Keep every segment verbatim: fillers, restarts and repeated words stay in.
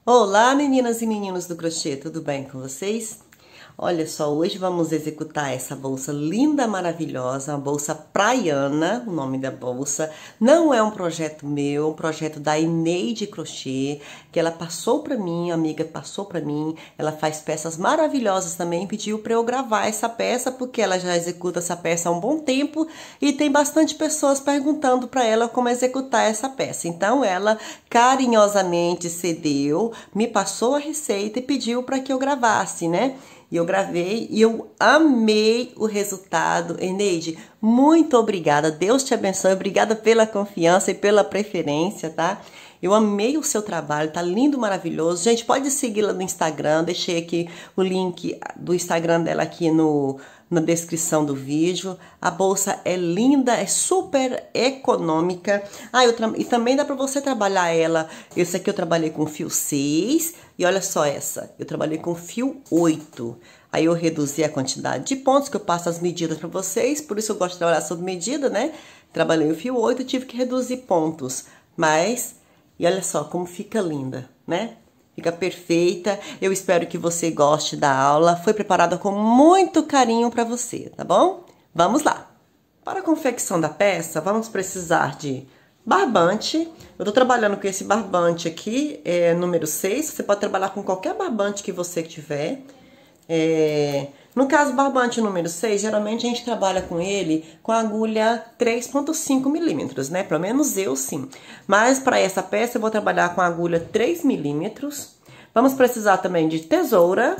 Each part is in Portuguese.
Olá, meninas e meninos do crochê, tudo bem com vocês? Olha só, hoje vamos executar essa bolsa linda, maravilhosa, uma bolsa praiana, o nome da bolsa. Não é um projeto meu, é um projeto da Eneide Crochê, que ela passou para mim, a amiga passou para mim. Ela faz peças maravilhosas também, pediu para eu gravar essa peça, porque ela já executa essa peça há um bom tempo e tem bastante pessoas perguntando para ela como executar essa peça. Então ela carinhosamente cedeu, me passou a receita e pediu para que eu gravasse, né? E eu gravei e eu amei o resultado. Eneide, muito obrigada. Deus te abençoe. Obrigada pela confiança e pela preferência, tá? Eu amei o seu trabalho, tá lindo, maravilhoso. Gente, pode segui-la no Instagram. Deixei aqui o link do Instagram dela aqui no, na descrição do vídeo. A bolsa é linda, é super econômica. Ah, eu, e também dá pra você trabalhar ela. Esse aqui eu trabalhei com fio seis. E olha só essa, eu trabalhei com fio oito. Aí eu reduzi a quantidade de pontos, que eu passo as medidas para vocês, por isso eu gosto de trabalhar sob medida, né? Trabalhei o fio oito, tive que reduzir pontos. Mas, e olha só como fica linda, né? Fica perfeita. Eu espero que você goste da aula. Foi preparada com muito carinho para você, tá bom? Vamos lá! Para a confecção da peça, vamos precisar de barbante. Eu tô trabalhando com esse barbante aqui, é número seis. Você pode trabalhar com qualquer barbante que você tiver. É... No caso, barbante número seis, geralmente a gente trabalha com ele com a agulha três ponto cinco milímetros, né? Pelo menos eu sim. Mas para essa peça eu vou trabalhar com a agulha três milímetros. Vamos precisar também de tesoura,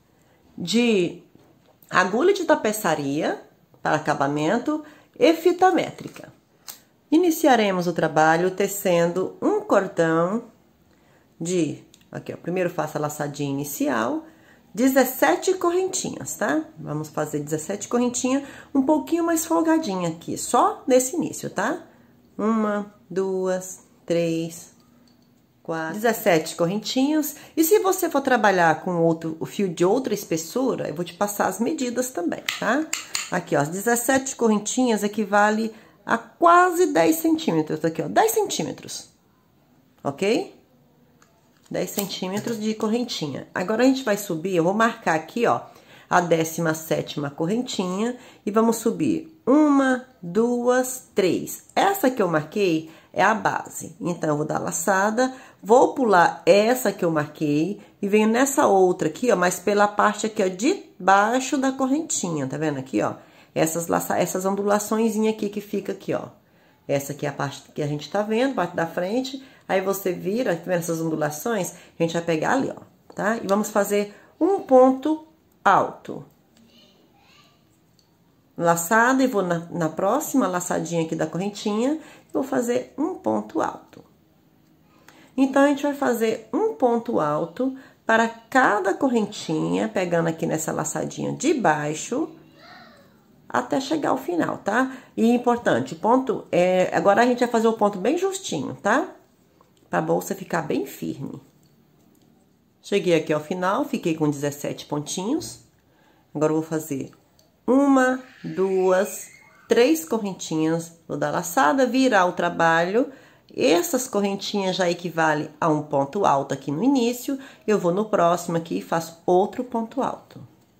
de agulha de tapeçaria para acabamento e fita métrica. Iniciaremos o trabalho tecendo um cordão de, aqui ó, primeiro faço a laçadinha inicial, dezessete correntinhas, tá? Vamos fazer dezessete correntinhas, um pouquinho mais folgadinha aqui, só nesse início, tá? Uma, duas, três, quatro, dezessete correntinhas. E se você for trabalhar com outro, o fio de outra espessura, eu vou te passar as medidas também, tá? Aqui, ó, as dezessete correntinhas equivale a quase dez centímetros aqui, ó, dez centímetros, ok? dez centímetros de correntinha. Agora, a gente vai subir, eu vou marcar aqui, ó, a décima sétima correntinha e vamos subir uma, duas, três. Essa que eu marquei é a base. Então, eu vou dar laçada, vou pular essa que eu marquei e venho nessa outra aqui, ó, mas pela parte aqui, ó, de baixo da correntinha, tá vendo aqui, ó? Essas, laça, essas ondulaçõezinhas aqui que fica aqui, ó. Essa aqui é a parte que a gente tá vendo, parte da frente. Aí você vira, tá vendo essas ondulações? A gente vai pegar ali, ó, tá? E vamos fazer um ponto alto. Laçada e vou na, na próxima laçadinha aqui da correntinha, vou fazer um ponto alto. Então, a gente vai fazer um ponto alto para cada correntinha, pegando aqui nessa laçadinha de baixo, até chegar ao final, tá? E importante, o ponto é... Agora, a gente vai fazer o ponto bem justinho, tá? Pra bolsa ficar bem firme. Cheguei aqui ao final, fiquei com dezessete pontinhos. Agora, eu vou fazer uma, duas, três correntinhas. Vou dar laçada, virar o trabalho. Essas correntinhas já equivalem a um ponto alto aqui no início. Eu vou no próximo aqui e faço outro ponto alto.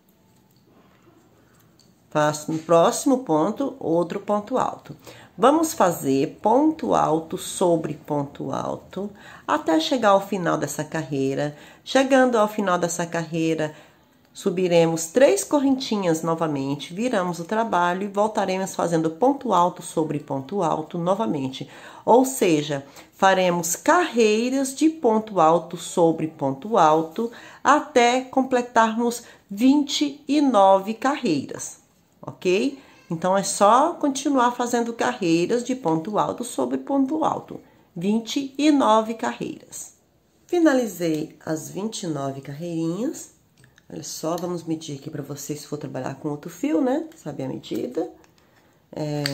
Faço no próximo ponto, outro ponto alto. Vamos fazer ponto alto sobre ponto alto, até chegar ao final dessa carreira. Chegando ao final dessa carreira, subiremos três correntinhas novamente, viramos o trabalho e voltaremos fazendo ponto alto sobre ponto alto novamente. Ou seja, faremos carreiras de ponto alto sobre ponto alto, até completarmos vinte e nove carreiras. Ok? Então, é só continuar fazendo carreiras de ponto alto sobre ponto alto. vinte e nove carreiras. Finalizei as vinte e nove carreirinhas. Olha só, vamos medir aqui para vocês se for trabalhar com outro fio, né? Sabe a medida. É...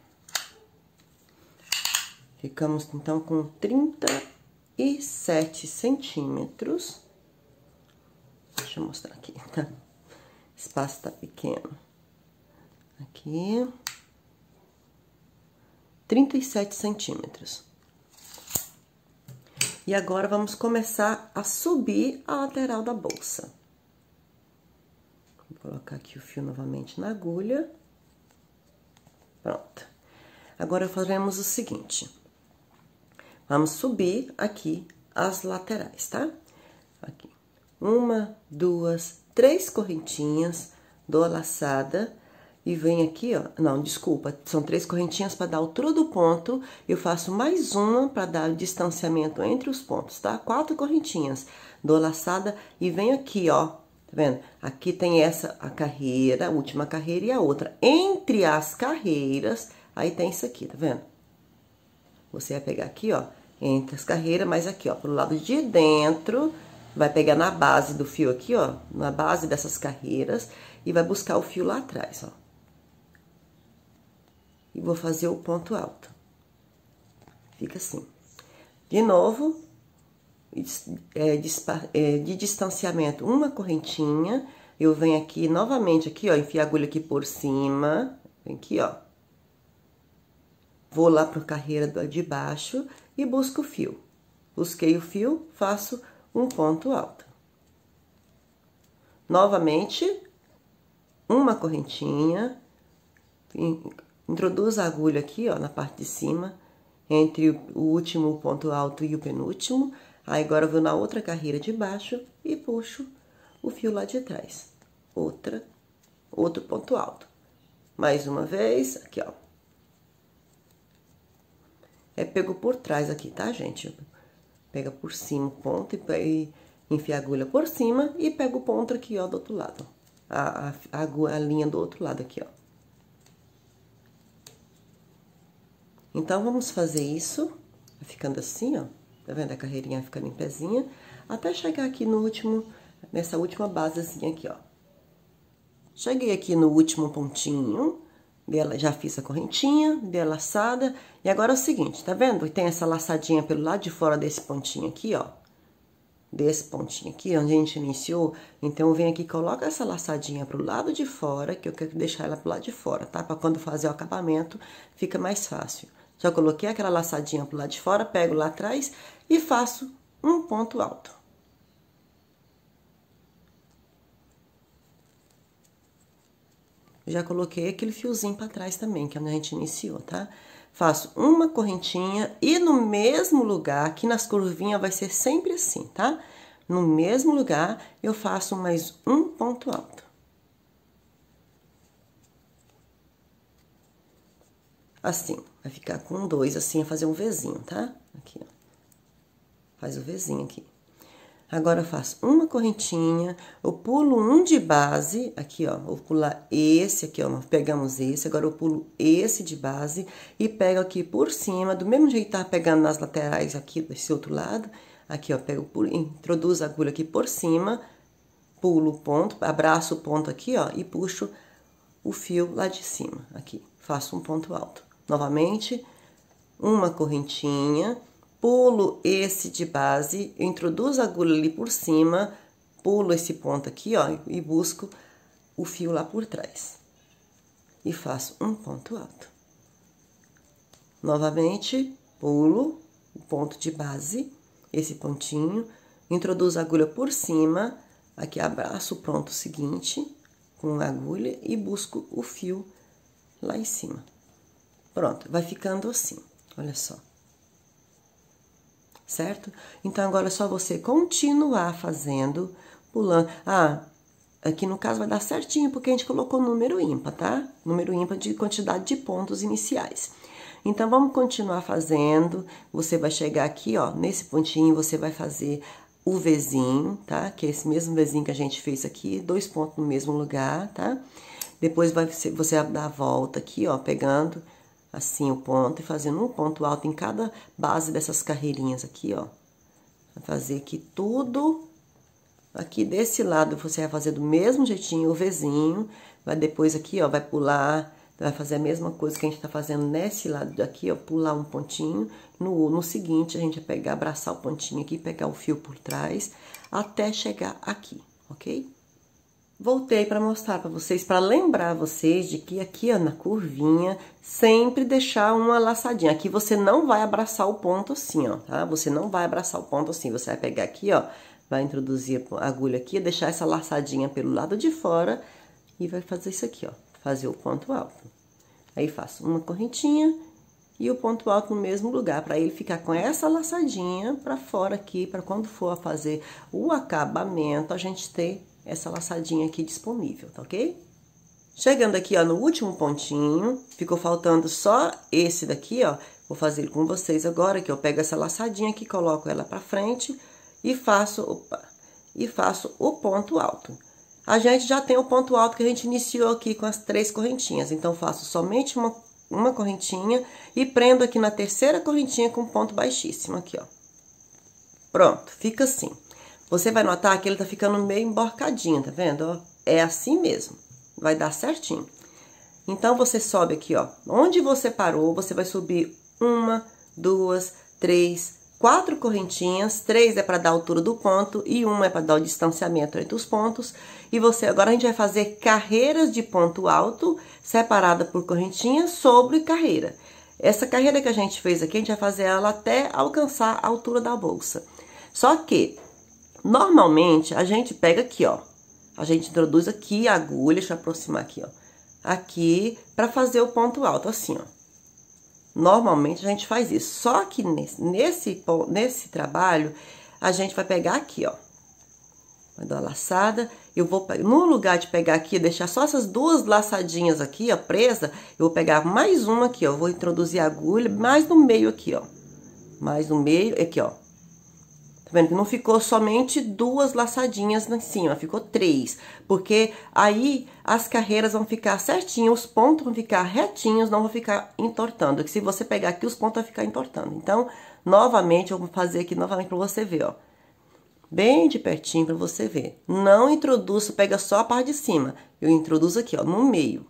Ficamos, então, com trinta e sete centímetros. Deixa eu mostrar aqui, tá? O espaço tá pequeno. Aqui, trinta e sete centímetros. E agora, vamos começar a subir a lateral da bolsa. Vou colocar aqui o fio novamente na agulha. Pronto. Agora, faremos o seguinte. Vamos subir aqui as laterais, tá? Aqui. Uma, duas, três correntinhas, dou a laçada e venho aqui, ó. Não, desculpa, são três correntinhas para dar a altura do ponto. Eu faço mais uma para dar o distanciamento entre os pontos, tá? Quatro correntinhas, dou a laçada e venho aqui, ó. Tá vendo? Aqui tem essa, a carreira, a última carreira e a outra. Entre as carreiras, aí tem isso aqui, tá vendo? Você vai pegar aqui, ó, entre as carreiras, mas aqui, ó, pro lado de dentro, vai pegar na base do fio aqui, ó, na base dessas carreiras, e vai buscar o fio lá atrás, ó. E vou fazer o ponto alto. Fica assim. De novo, de distanciamento, uma correntinha, eu venho aqui, novamente, aqui, ó, enfio a agulha aqui por cima, vem aqui, ó. Vou lá para a carreira de baixo e busco o fio. Busquei o fio, faço um ponto alto. Novamente, uma correntinha, introduzo a agulha aqui, ó, na parte de cima, entre o último ponto alto e o penúltimo. Aí, agora, eu vou na outra carreira de baixo e puxo o fio lá de trás. Outra, outro ponto alto. Mais uma vez, aqui, ó. É pego por trás aqui, tá, gente? Pega por cima o ponto e enfia a agulha por cima e pega o ponto aqui, ó, do outro lado. A, a, a, a linha do outro lado aqui, ó. Então, vamos fazer isso, ficando assim, ó. Tá vendo? A carreirinha ficando em pezinha, até chegar aqui no último, nessa última basezinha aqui, ó. Cheguei aqui no último pontinho, dela, já fiz a correntinha, dei a laçada, e agora é o seguinte, tá vendo? Tem essa laçadinha pelo lado de fora desse pontinho aqui, ó. Desse pontinho aqui, onde a gente iniciou, então eu venho aqui e coloco essa laçadinha pro lado de fora, que eu quero deixar ela pro lado de fora, tá? Pra quando fazer o acabamento, fica mais fácil. Já coloquei aquela laçadinha pro lado de fora, pego lá atrás e faço um ponto alto. Já coloquei aquele fiozinho para trás também, que a gente iniciou, tá? Faço uma correntinha e no mesmo lugar, aqui nas curvinhas vai ser sempre assim, tá? No mesmo lugar, eu faço mais um ponto alto. Assim, vai ficar com dois, assim, fazer um Vzinho, tá? Aqui, ó. Faz o Vzinho aqui. Agora, eu faço uma correntinha, eu pulo um de base, aqui, ó, vou pular esse aqui, ó, nós pegamos esse, agora eu pulo esse de base e pego aqui por cima, do mesmo jeito que tá pegando nas laterais aqui, desse outro lado, aqui, ó, pego, por, introduzo a agulha aqui por cima, pulo o ponto, abraço o ponto aqui, ó, e puxo o fio lá de cima, aqui, faço um ponto alto. Novamente, uma correntinha, pulo esse de base, introduzo a agulha ali por cima, pulo esse ponto aqui, ó, e busco o fio lá por trás. E faço um ponto alto. Novamente, pulo o ponto de base, esse pontinho, introduzo a agulha por cima, aqui abraço o ponto seguinte, com a agulha, e busco o fio lá em cima. Pronto, vai ficando assim, olha só. Certo? Então, agora é só você continuar fazendo, pulando. Ah, aqui no caso vai dar certinho, porque a gente colocou número ímpar, tá? Número ímpar de quantidade de pontos iniciais. Então, vamos continuar fazendo. Você vai chegar aqui, ó, nesse pontinho, você vai fazer o Vzinho, tá? Que é esse mesmo Vzinho que a gente fez aqui, dois pontos no mesmo lugar, tá? Depois, vai, você vai dar a volta aqui, ó, pegando assim o ponto e fazendo um ponto alto em cada base dessas carreirinhas aqui, ó. Vai fazer aqui tudo. Aqui desse lado você vai fazer do mesmo jeitinho o Vzinho. Vai depois aqui, ó, vai pular, vai fazer a mesma coisa que a gente tá fazendo nesse lado daqui, ó, pular um pontinho. No, no seguinte, a gente vai pegar, abraçar o pontinho aqui, pegar o fio por trás, até chegar aqui, ok? voltei para mostrar para vocês, para lembrar vocês de que aqui, ó, na curvinha, sempre deixar uma laçadinha. Aqui você não vai abraçar o ponto assim, ó, tá? Você não vai abraçar o ponto assim, você vai pegar aqui, ó, vai introduzir a agulha aqui, deixar essa laçadinha pelo lado de fora e vai fazer isso aqui, ó, fazer o ponto alto. Aí faço uma correntinha e o ponto alto no mesmo lugar, para ele ficar com essa laçadinha para fora aqui, para quando for a fazer o acabamento, a gente ter essa laçadinha aqui disponível, tá ok? Chegando aqui, ó, no último pontinho, ficou faltando só esse daqui, ó. Vou fazer com vocês agora, que eu pego essa laçadinha aqui, coloco ela pra frente e faço, opa, e faço o ponto alto. A gente já tem o ponto alto que a gente iniciou aqui com as três correntinhas, então faço somente uma, uma correntinha e prendo aqui na terceira correntinha com ponto baixíssimo aqui, ó. Pronto, fica assim. Você vai notar que ele tá ficando meio emborcadinho, tá vendo? Ó, é assim mesmo, vai dar certinho. Então, você sobe aqui, ó, onde você parou, você vai subir uma, duas, três, quatro correntinhas. Três é para dar a altura do ponto e uma é para dar o distanciamento entre os pontos. E você, agora a gente vai fazer carreiras de ponto alto, separada por correntinha sobre carreira. Essa carreira que a gente fez aqui, a gente vai fazer ela até alcançar a altura da bolsa. Só que normalmente, a gente pega aqui, ó, a gente introduz aqui a agulha, deixa eu aproximar aqui, ó, aqui, pra fazer o ponto alto, assim, ó. Normalmente, a gente faz isso, só que nesse, nesse, nesse trabalho, a gente vai pegar aqui, ó, vai dar uma laçada, eu vou, no lugar de pegar aqui, deixar só essas duas laçadinhas aqui, ó, presa, eu vou pegar mais uma aqui, ó, vou introduzir a agulha mais no meio aqui, ó, mais no meio, aqui, ó. Tá vendo que não ficou somente duas laçadinhas em cima, ficou três. Porque aí as carreiras vão ficar certinhas, os pontos vão ficar retinhos, não vão ficar entortando. Que se você pegar aqui, os pontos vão ficar entortando. Então, novamente, eu vou fazer aqui novamente pra você ver, ó. Bem de pertinho pra você ver. Não introduzo, pega só a parte de cima. Eu introduzo aqui, ó, no meio.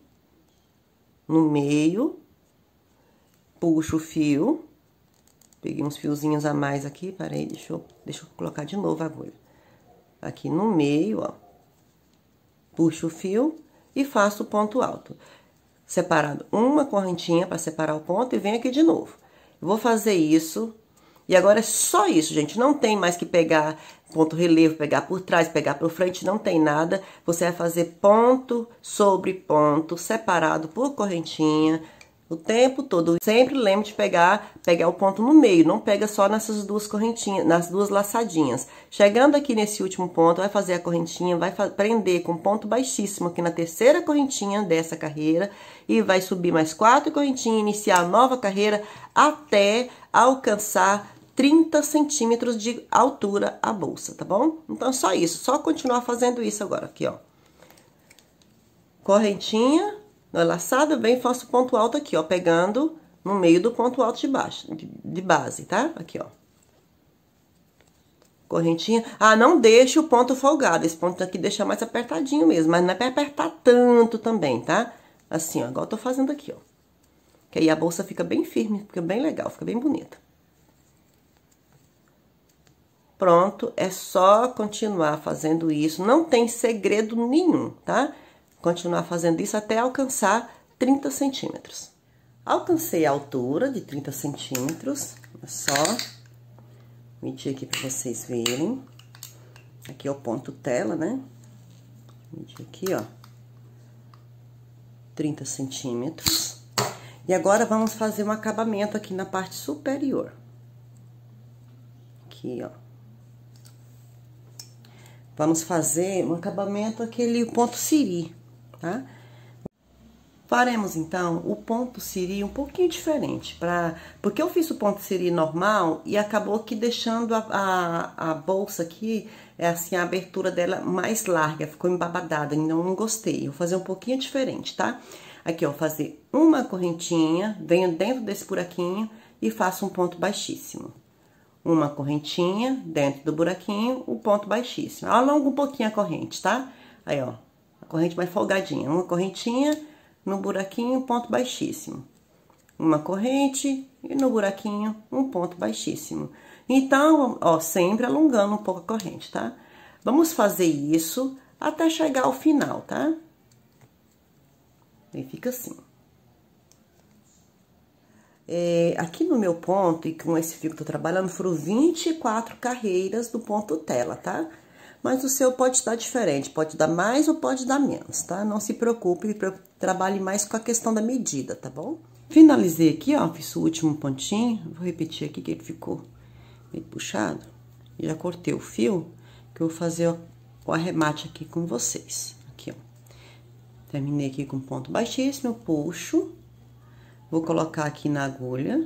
No meio. Puxo o fio. Peguei uns fiozinhos a mais aqui, parei, deixa eu, deixa eu colocar de novo a agulha. Aqui no meio, ó. Puxo o fio e faço o ponto alto. Separado uma correntinha para separar o ponto e venho aqui de novo. Eu vou fazer isso. E agora é só isso, gente. Não tem mais que pegar ponto relevo, pegar por trás, pegar por frente, não tem nada. Você vai fazer ponto sobre ponto, separado por correntinha, o tempo todo. Sempre lembre de pegar, pegar o ponto no meio, não pega só nessas duas correntinhas, nas duas laçadinhas. Chegando aqui nesse último ponto, vai fazer a correntinha, vai prender com ponto baixíssimo aqui na terceira correntinha dessa carreira e vai subir mais quatro correntinhas, iniciar a nova carreira até alcançar trinta centímetros de altura a bolsa, tá bom? Então, só isso, só continuar fazendo isso agora, aqui, ó. Correntinha. Na laçada, vem e faço ponto alto aqui, ó, pegando no meio do ponto alto de baixo, de, de base, tá? Aqui, ó. Correntinha. Ah, não deixe o ponto folgado, esse ponto aqui deixa mais apertadinho mesmo, mas não é pra apertar tanto também, tá? Assim, ó, igual eu tô fazendo aqui, ó. Que aí a bolsa fica bem firme, fica bem legal, fica bem bonita. Pronto, é só continuar fazendo isso, não tem segredo nenhum, tá? Continuar fazendo isso até alcançar trinta centímetros. Alcancei a altura de trinta centímetros, é só medir aqui para vocês verem. Aqui é o ponto tela, né? Medir aqui, ó, trinta centímetros. E agora, vamos fazer um acabamento aqui na parte superior. Aqui, ó. Vamos fazer um acabamento, aquele ponto siri. Tá? Faremos, então, o ponto siri um pouquinho diferente, pra, porque eu fiz o ponto siri normal e acabou que deixando a, a, a bolsa aqui, é assim, a abertura dela mais larga, ficou embabadada, então não gostei. Eu vou fazer um pouquinho diferente, tá? Aqui, ó, vou fazer uma correntinha, venho dentro desse buraquinho e faço um ponto baixíssimo. Uma correntinha dentro do buraquinho, o ponto baixíssimo. Alongo um pouquinho a corrente, tá? Aí, ó. Corrente mais folgadinha, uma correntinha no buraquinho, ponto baixíssimo. Uma corrente e no buraquinho, um ponto baixíssimo. Então, ó, sempre alongando um pouco a corrente, tá? Vamos fazer isso até chegar ao final, tá? E fica assim. É, aqui no meu ponto, e com esse fio que eu tô trabalhando, foram vinte e quatro carreiras do ponto tela, tá? Mas o seu pode dar diferente, pode dar mais ou pode dar menos, tá? Não se preocupe, trabalhe mais com a questão da medida, tá bom? Finalizei aqui, ó, fiz o último pontinho, vou repetir aqui que ele ficou meio puxado. Já cortei o fio, que eu vou fazer ó, o arremate aqui com vocês. Aqui, ó. Terminei aqui com ponto baixíssimo, eu puxo. Vou colocar aqui na agulha.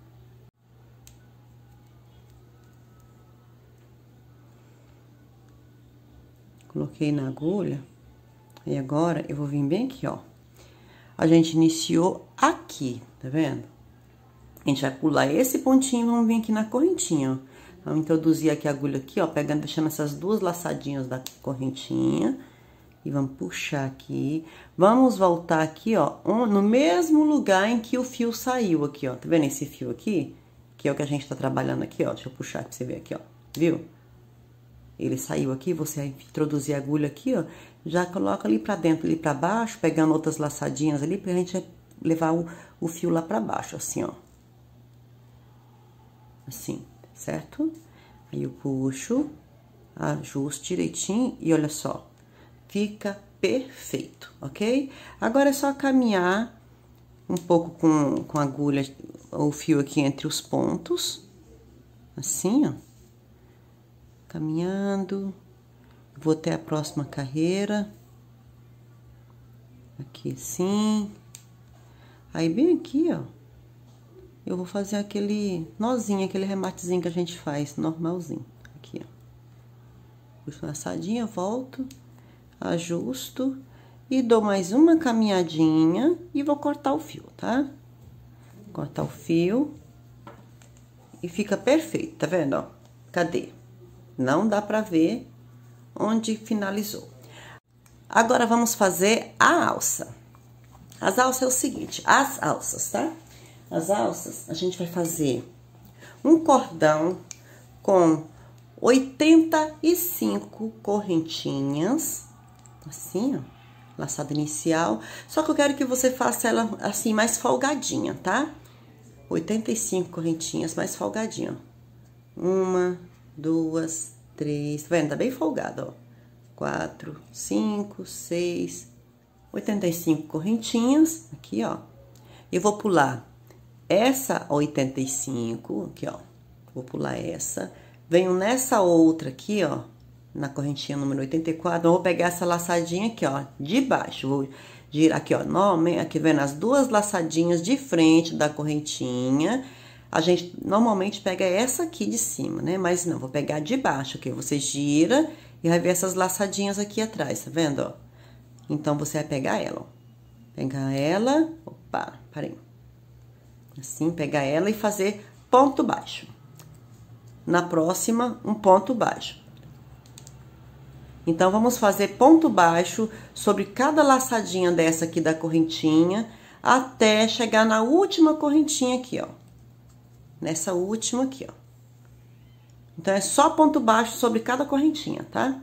Coloquei na agulha. E agora, eu vou vir bem aqui, ó. A gente iniciou aqui, tá vendo? A gente vai pular esse pontinho e vamos vir aqui na correntinha, ó. Vamos introduzir aqui a agulha aqui, ó, pegando, deixando essas duas laçadinhas da correntinha. E vamos puxar aqui. Vamos voltar aqui, ó, no mesmo lugar em que o fio saiu aqui, ó. Tá vendo esse fio aqui? Que é o que a gente tá trabalhando aqui, ó. Deixa eu puxar pra você ver aqui, ó. Viu? Ele saiu aqui, você vai introduzir a agulha aqui, ó. Já coloca ali pra dentro, ali pra baixo, pegando outras laçadinhas ali, pra gente levar o, o fio lá pra baixo, assim, ó. Assim, certo? Aí eu puxo, ajusto direitinho e olha só. Fica perfeito, ok? Agora é só caminhar um pouco com, com a agulha, o fio aqui entre os pontos. Assim, ó. Caminhando. Vou até a próxima carreira. Aqui assim. Aí, bem aqui, ó. Eu vou fazer aquele nozinho, aquele rematezinho que a gente faz, normalzinho. Aqui, ó. Puxo uma laçadinha, volto. Ajusto e dou mais uma caminhadinha e vou cortar o fio, tá? Cortar o fio e fica perfeito, tá vendo, ó? Cadê? Não dá pra ver onde finalizou. Agora, vamos fazer a alça. As alças é o seguinte, as alças, tá? As alças, a gente vai fazer um cordão com oitenta e cinco correntinhas. Assim, ó, laçada inicial. Só que eu quero que você faça ela assim, mais folgadinha, tá? oitenta e cinco correntinhas mais folgadinha, ó. Uma, duas, três, tá vendo? Tá bem folgada, ó. Quatro, cinco, seis, oitenta e cinco correntinhas, aqui, ó. Eu vou pular essa oitenta e cinco, aqui, ó. Vou pular essa. Venho nessa outra aqui, ó. Na correntinha número oitenta e quatro, eu vou pegar essa laçadinha aqui, ó, de baixo, vou girar aqui, ó, normalmente, aqui vendo as duas laçadinhas de frente da correntinha, a gente normalmente pega essa aqui de cima, né, mas não, vou pegar de baixo aqui, você gira e vai ver essas laçadinhas aqui atrás, tá vendo, ó? Então, você vai pegar ela, ó, pegar ela, opa, parei, assim, pegar ela e fazer ponto baixo. Na próxima, um ponto baixo. Então, vamos fazer ponto baixo sobre cada laçadinha dessa aqui da correntinha, até chegar na última correntinha aqui, ó. Nessa última aqui, ó. Então, é só ponto baixo sobre cada correntinha, tá?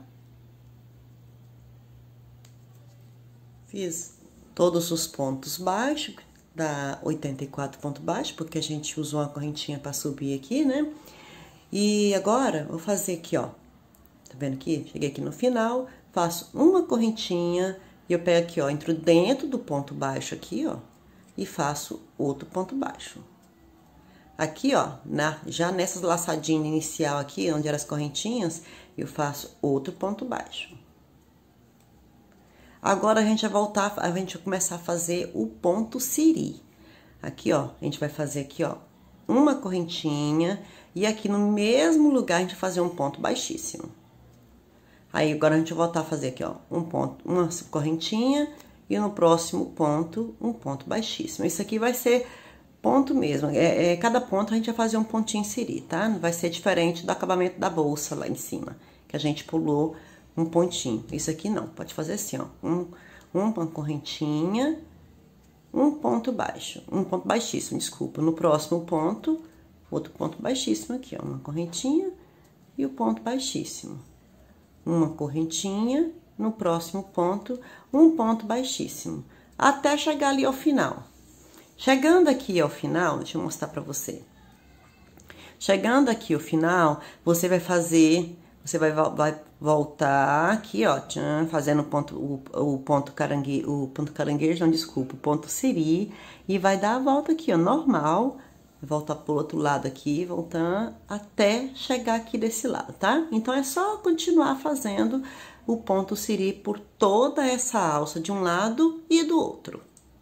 Fiz todos os pontos baixos, da oitenta e quatro ponto baixo, porque a gente usou uma correntinha pra subir aqui, né? E agora, vou fazer aqui, ó. Tá vendo aqui? Cheguei aqui no final, faço uma correntinha e eu pego aqui, ó, entro dentro do ponto baixo aqui, ó, e faço outro ponto baixo. Aqui, ó, na, já nessas laçadinhas inicial aqui, onde eram as correntinhas, eu faço outro ponto baixo. Agora, a gente vai voltar, a gente vai começar a fazer o ponto siri. Aqui, ó, a gente vai fazer aqui, ó, uma correntinha e aqui no mesmo lugar a gente vai fazer um ponto baixíssimo. Aí, agora, a gente vai voltar a fazer aqui, ó, um ponto, uma correntinha e no próximo ponto, um ponto baixíssimo. Isso aqui vai ser ponto mesmo, é, é, cada ponto a gente vai fazer um pontinho siri, tá? Não vai ser diferente do acabamento da bolsa lá em cima, que a gente pulou um pontinho. Isso aqui não, pode fazer assim, ó, um, uma correntinha, um ponto baixo, um ponto baixíssimo, desculpa. No próximo ponto, outro ponto baixíssimo aqui, ó, uma correntinha e o ponto baixíssimo. Uma correntinha no próximo ponto, um ponto baixíssimo, até chegar ali ao final. Chegando aqui ao final, deixa eu mostrar pra você. Chegando aqui ao final, você vai fazer, você vai, vai voltar aqui, ó, tchan, fazendo ponto, o, o ponto caranguejo, o ponto caranguejo, não, desculpa, o ponto siri, e vai dar a volta aqui, ó, normal, voltar pro outro lado aqui, voltando até chegar aqui desse lado, tá? Então, é só continuar fazendo o ponto siri por toda essa alça de um lado e do outro.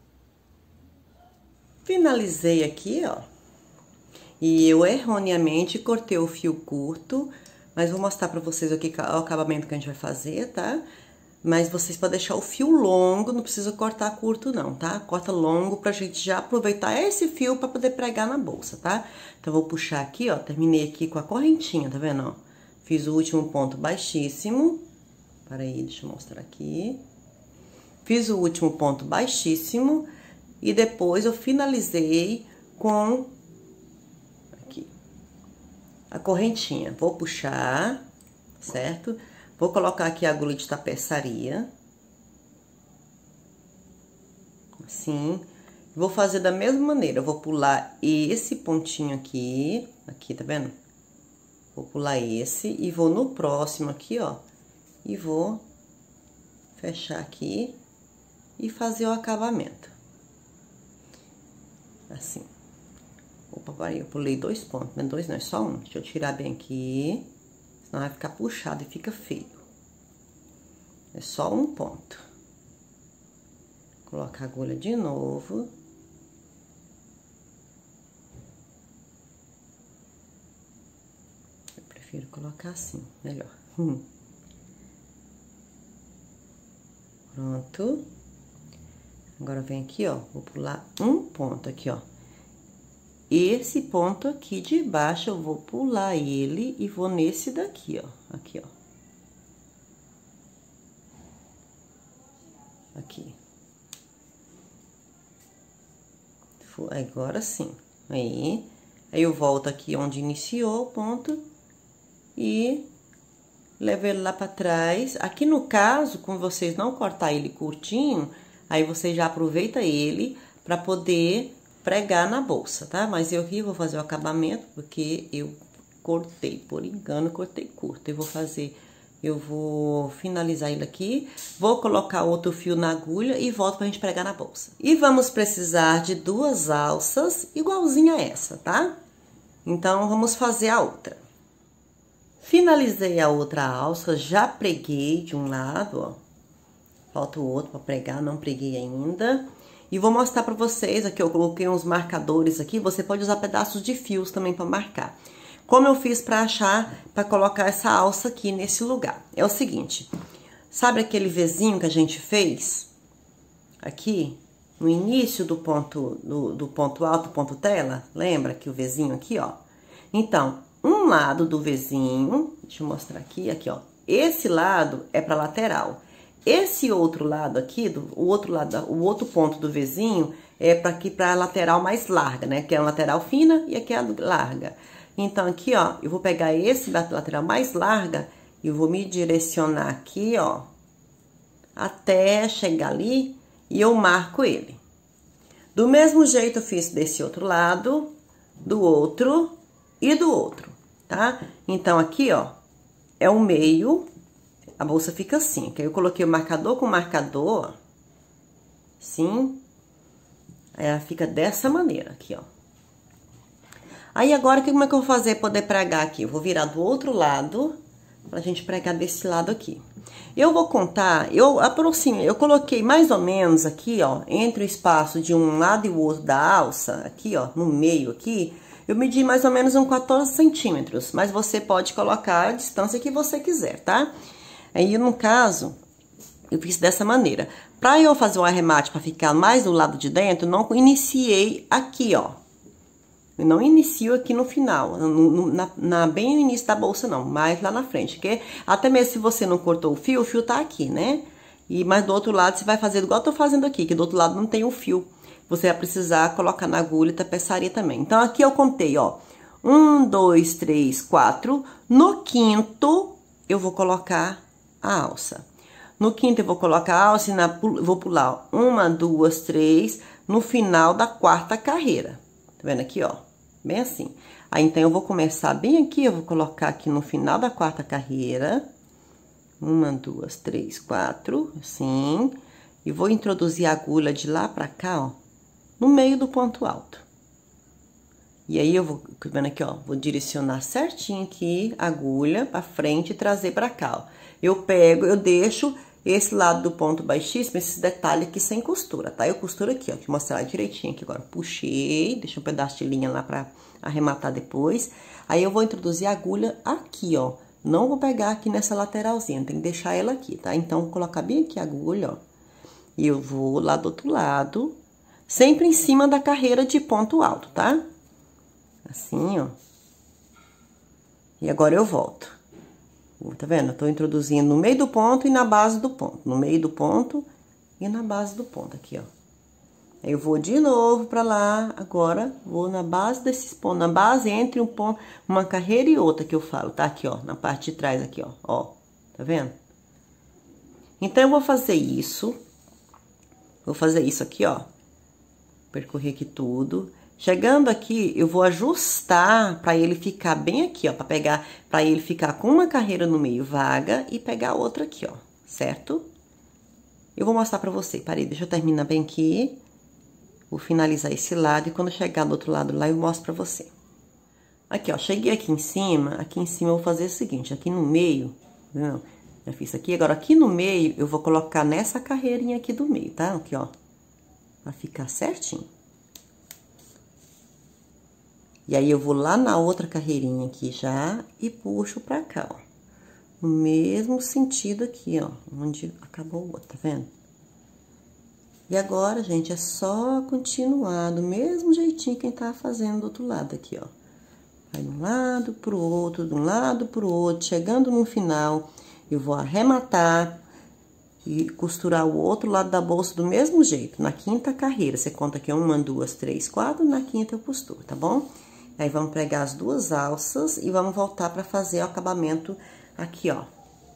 Finalizei aqui, ó, e eu erroneamente cortei o fio curto, mas vou mostrar pra vocês aqui o acabamento que a gente vai fazer, tá? Mas vocês podem deixar o fio longo, não precisa cortar curto não, tá? Corta longo pra gente já aproveitar esse fio pra poder pregar na bolsa, tá? Então, vou puxar aqui, ó, terminei aqui com a correntinha, tá vendo, ó? Fiz o último ponto baixíssimo, para aí, deixa eu mostrar aqui. Fiz o último ponto baixíssimo e depois eu finalizei com aqui a correntinha. Vou puxar, certo? Vou colocar aqui a agulha de tapeçaria. Assim. Vou fazer da mesma maneira. Eu vou pular esse pontinho aqui. Aqui, tá vendo? Vou pular esse e vou no próximo aqui, ó. E vou fechar aqui e fazer o acabamento. Assim. Opa, parei, eu pulei dois pontos, né? Dois não, é só um. Deixa eu tirar bem aqui. Senão vai ficar puxado e fica feio. É só um ponto. Coloca a agulha de novo. Eu prefiro colocar assim, melhor. Hum. Pronto. Agora vem aqui, ó, vou pular um ponto aqui, ó. Esse ponto aqui de baixo, eu vou pular ele e vou nesse daqui, ó. Aqui, ó. Aqui. Agora sim. Aí, aí eu volto aqui onde iniciou o ponto e levo ele lá pra trás. Aqui no caso, com vocês não cortar ele curtinho, aí você já aproveita ele pra poder pregar na bolsa, tá? Mas eu aqui vou fazer o acabamento, porque eu cortei, por engano, cortei curto. Eu vou fazer, eu vou finalizar ele aqui, vou colocar outro fio na agulha e volto pra gente pregar na bolsa. E vamos precisar de duas alças igualzinha a essa, tá? Então, vamos fazer a outra. Finalizei a outra alça, já preguei de um lado, ó. Falta o outro pra pregar, não preguei ainda. E vou mostrar pra vocês, aqui eu coloquei uns marcadores aqui, você pode usar pedaços de fios também pra marcar. Como eu fiz pra achar, pra colocar essa alça aqui nesse lugar. É o seguinte, sabe aquele Vzinho que a gente fez? Aqui, no início do ponto, do, do ponto alto, ponto tela, lembra que o Vzinho aqui, ó? Então, um lado do Vzinho, deixa eu mostrar aqui, aqui, ó. Esse lado é pra lateral. Esse outro lado aqui, do, o outro lado, o outro ponto do Vzinho é para aqui para a lateral mais larga, né? Que é a lateral fina e aqui é a larga. Então, aqui, ó, eu vou pegar esse da lateral mais larga e vou me direcionar aqui, ó, até chegar ali e eu marco ele. Do mesmo jeito eu fiz desse outro lado, do outro e do outro, tá? Então, aqui, ó, é o meio. A bolsa fica assim, que aí eu coloquei o marcador com o marcador, ó, assim, aí ela fica dessa maneira aqui, ó. Aí agora, como é que eu vou fazer poder pregar aqui? Eu vou virar do outro lado, pra gente pregar desse lado aqui. Eu vou contar, eu aproximo, eu coloquei mais ou menos aqui, ó, entre o espaço de um lado e o outro da alça, aqui, ó, no meio aqui, eu medi mais ou menos uns quatorze centímetros, mas você pode colocar a distância que você quiser, tá? Aí, no caso, eu fiz dessa maneira. Pra eu fazer o arremate pra ficar mais do lado de dentro, não iniciei aqui, ó. Eu não inicio aqui no final, no, no, na, na, bem no início da bolsa, não. Mais lá na frente, porque até mesmo se você não cortou o fio, o fio tá aqui, né? E, mas do outro lado, você vai fazer igual eu tô fazendo aqui, que do outro lado não tem o fio. Você vai precisar colocar na agulha e tapeçaria também. Então, aqui eu contei, ó. Um, dois, três, quatro. No quinto, eu vou colocar a alça. No quinto eu vou colocar a alça e na, vou pular uma, duas, três, no final da quarta carreira. Tá vendo aqui, ó? Bem assim. Aí, então, eu vou começar bem aqui, eu vou colocar aqui no final da quarta carreira. Uma, duas, três, quatro, assim. E vou introduzir a agulha de lá pra cá, ó, no meio do ponto alto. E aí, eu vou, vendo aqui, ó, vou direcionar certinho aqui a agulha pra frente e trazer pra cá, ó. Eu pego, eu deixo esse lado do ponto baixíssimo, esses detalhes aqui sem costura, tá? Eu costuro aqui, ó, deixa eu mostrar direitinho aqui agora. Puxei, deixa um pedaço de linha lá pra arrematar depois. Aí, eu vou introduzir a agulha aqui, ó. Não vou pegar aqui nessa lateralzinha, tem que deixar ela aqui, tá? Então, vou colocar bem aqui a agulha, ó. E eu vou lá do outro lado, sempre em cima da carreira de ponto alto, tá? Assim, ó. E agora eu volto. Tá vendo? Eu tô introduzindo no meio do ponto e na base do ponto. No meio do ponto e na base do ponto, aqui, ó. Aí, eu vou de novo pra lá, agora, vou na base desses pontos, na base entre um ponto, uma carreira e outra que eu falo, tá? Aqui, ó, na parte de trás, aqui, ó, ó. Tá vendo? Então, eu vou fazer isso. Vou fazer isso aqui, ó. Percorrer aqui tudo. Chegando aqui, eu vou ajustar pra ele ficar bem aqui, ó. Pra pegar, pra ele ficar com uma carreira no meio vaga e pegar outra aqui, ó. Certo? Eu vou mostrar pra você. Parei, deixa eu terminar bem aqui. Vou finalizar esse lado e quando chegar do outro lado lá, eu mostro pra você. Aqui, ó. Cheguei aqui em cima. Aqui em cima eu vou fazer o seguinte. Aqui no meio, não, já fiz aqui. Agora, aqui no meio, eu vou colocar nessa carreirinha aqui do meio, tá? Aqui, ó. Pra ficar certinho. E aí, eu vou lá na outra carreirinha aqui já e puxo pra cá, ó. No mesmo sentido aqui, ó. Onde acabou o outro, tá vendo? E agora, gente, é só continuar do mesmo jeitinho que a gente tava fazendo do outro lado aqui, ó. Vai de um lado pro outro, de um lado pro outro. Chegando no final, eu vou arrematar e costurar o outro lado da bolsa do mesmo jeito. Na quinta carreira, você conta aqui uma, duas, três, quatro. Na quinta eu costuro, tá bom? Aí, vamos pregar as duas alças e vamos voltar pra fazer o acabamento aqui, ó.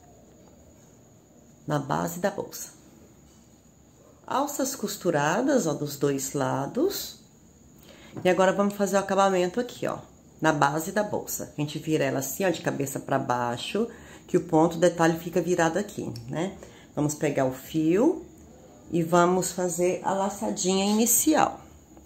Na base da bolsa. Alças costuradas, ó, dos dois lados. E agora, vamos fazer o acabamento aqui, ó. Na base da bolsa. A gente vira ela assim, ó, de cabeça pra baixo, que o ponto, o detalhe fica virado aqui, né? Vamos pegar o fio e vamos fazer a laçadinha inicial.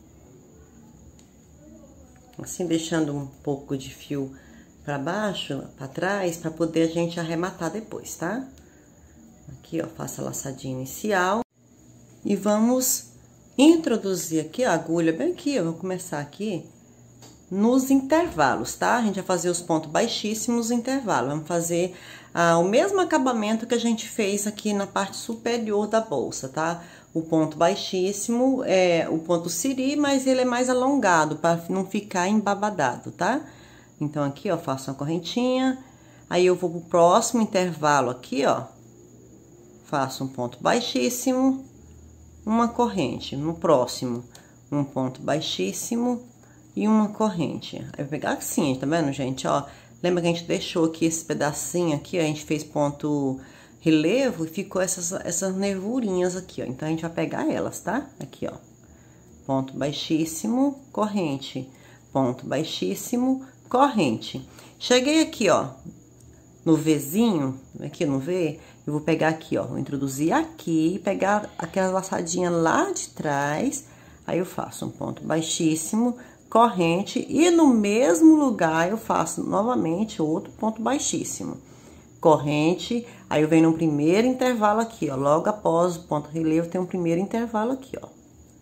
Assim, deixando um pouco de fio pra baixo, pra trás, pra poder a gente arrematar depois, tá? Aqui, ó, faço a laçadinha inicial. E vamos introduzir aqui a agulha bem aqui, eu vou começar aqui nos intervalos, tá? A gente vai fazer os pontos baixíssimos intervalos. Vamos fazer ah, o mesmo acabamento que a gente fez aqui na parte superior da bolsa, tá? O ponto baixíssimo é o ponto siri, mas ele é mais alongado, para não ficar embabadado, tá? Então, aqui, ó, faço uma correntinha, aí eu vou pro próximo intervalo aqui, ó, faço um ponto baixíssimo, uma corrente. No próximo, um ponto baixíssimo e uma corrente. Aí, eu vou pegar assim, tá vendo, gente? Ó, lembra que a gente deixou aqui esse pedacinho aqui, ó, a gente fez ponto relevo e ficou essas, essas nervurinhas aqui, ó. Então, a gente vai pegar elas, tá? Aqui, ó. Ponto baixíssimo, corrente. Ponto baixíssimo, corrente. Cheguei aqui, ó, no Vzinho, aqui no V, eu vou pegar aqui, ó, vou introduzir aqui, pegar aquela laçadinha lá de trás, aí eu faço um ponto baixíssimo, corrente, e no mesmo lugar eu faço novamente outro ponto baixíssimo, corrente, aí eu venho no primeiro intervalo aqui, ó, logo após o ponto relevo tem um primeiro intervalo aqui, ó.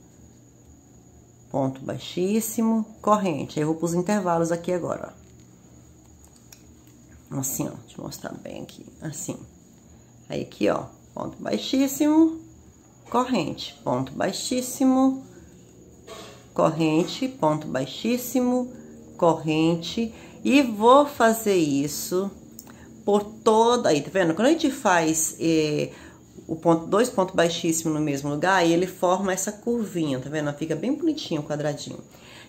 Ponto baixíssimo, corrente, aí eu vou pros intervalos aqui agora, ó. Assim, ó, deixa eu mostrar bem aqui, assim. Aí, aqui, ó, ponto baixíssimo, corrente, ponto baixíssimo, corrente, ponto baixíssimo, corrente. E vou fazer isso por toda... Aí, tá vendo? Quando a gente faz eh, o ponto, dois pontos baixíssimos no mesmo lugar, aí ele forma essa curvinha, tá vendo? Fica bem bonitinho o quadradinho.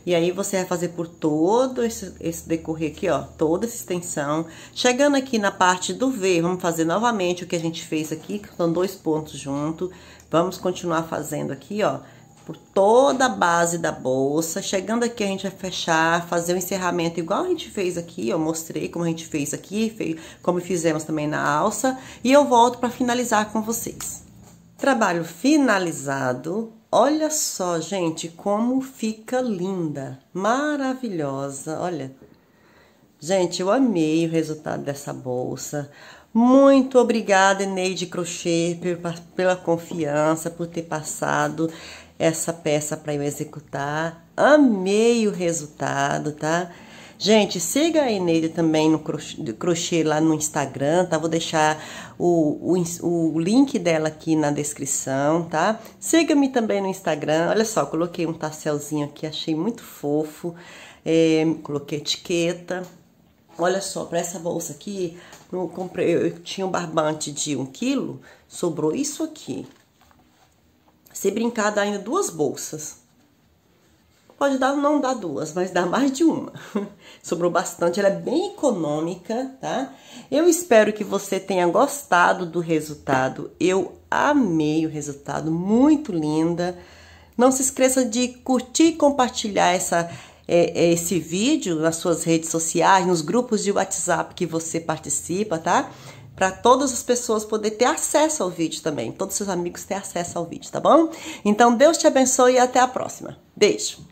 E aí você vai fazer por todo esse, esse decorrer aqui, ó, toda essa extensão. Chegando aqui na parte do V, vamos fazer novamente o que a gente fez aqui, que são dois pontos juntos. Vamos continuar fazendo aqui, ó, por toda a base da bolsa. Chegando aqui, a gente vai fechar, fazer o encerramento igual a gente fez aqui. Eu mostrei como a gente fez aqui, como fizemos também na alça. E eu volto para finalizar com vocês. Trabalho finalizado. Olha só, gente, como fica linda, maravilhosa. Olha, gente, eu amei o resultado dessa bolsa. Muito obrigada, Eneide Crochê, pela confiança, por ter passado essa peça para eu executar. Amei o resultado, tá? Gente, siga a Eneide também no crochê, crochê lá no Instagram, tá? Vou deixar o, o, o link dela aqui na descrição, tá? Siga-me também no Instagram. Olha só, coloquei um tasselzinho aqui, achei muito fofo. É, coloquei etiqueta. Olha só, para essa bolsa aqui, eu comprei, eu tinha um barbante de um quilo, sobrou isso aqui. Se brincar, dá ainda duas bolsas. Pode dar, não dar duas, mas dá mais de uma. Sobrou bastante, ela é bem econômica, tá? Eu espero que você tenha gostado do resultado. Eu amei o resultado, muito linda. Não se esqueça de curtir e compartilhar essa, é, esse vídeo nas suas redes sociais, nos grupos de WhatsApp que você participa, tá? Para todas as pessoas poderem ter acesso ao vídeo também. Todos os seus amigos ter acesso ao vídeo, tá bom? Então, Deus te abençoe e até a próxima. Beijo!